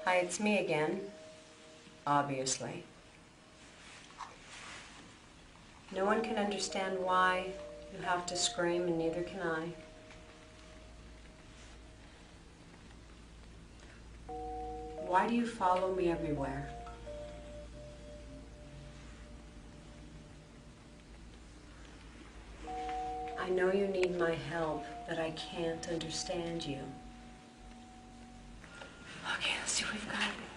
Hi, it's me again. Obviously. No one can understand why you have to scream, and neither can I. Why do you follow me everywhere? I know you need my help, but I can't understand you. Okay, let's see what we've got.